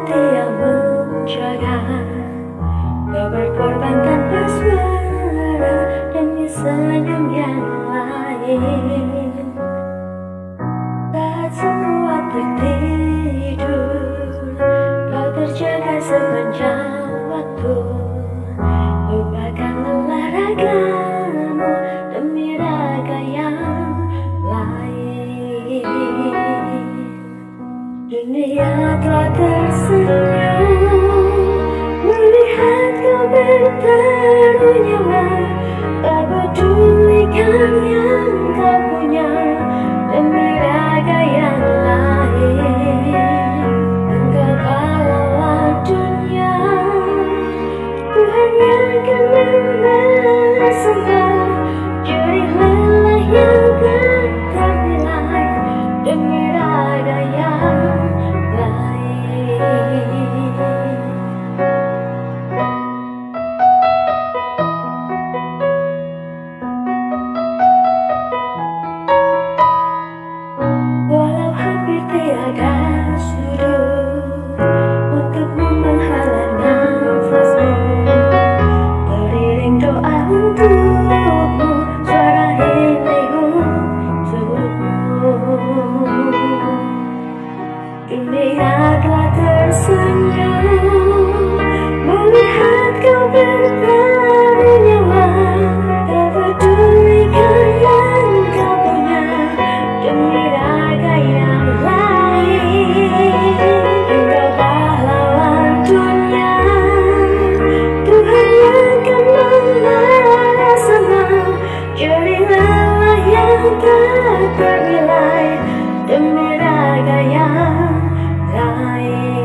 hati yang menjaga, kau berkorban tanpa suara demi senyum yang lain. Saat semua tertidur, kau terjaga sepanjang waktu. Lupakan lelah ragamu demi raga yang lain. Dunia telah tersenyum melihat kau bertaruh nyawa, tak pedulikan yang kau punya demi raga yang lain. Engkau pahlawan dunia, ku hanya akan mempersembah jerih lelah yang tak ternilai demi raga yang lain. Walau hampir tiada sudut untukmu menghalang nafasmu, teriring doa untukmu, suara hening untukmu. Dunia telah tersenyum melihat kau bertaruh nyawa, tak pedulikan yang kau punya demi raga yang lain. Engkau pahlawan dunia, Tuhan yang akan membalas semua jerih lelah yang tak ternilai demi raga yang lain.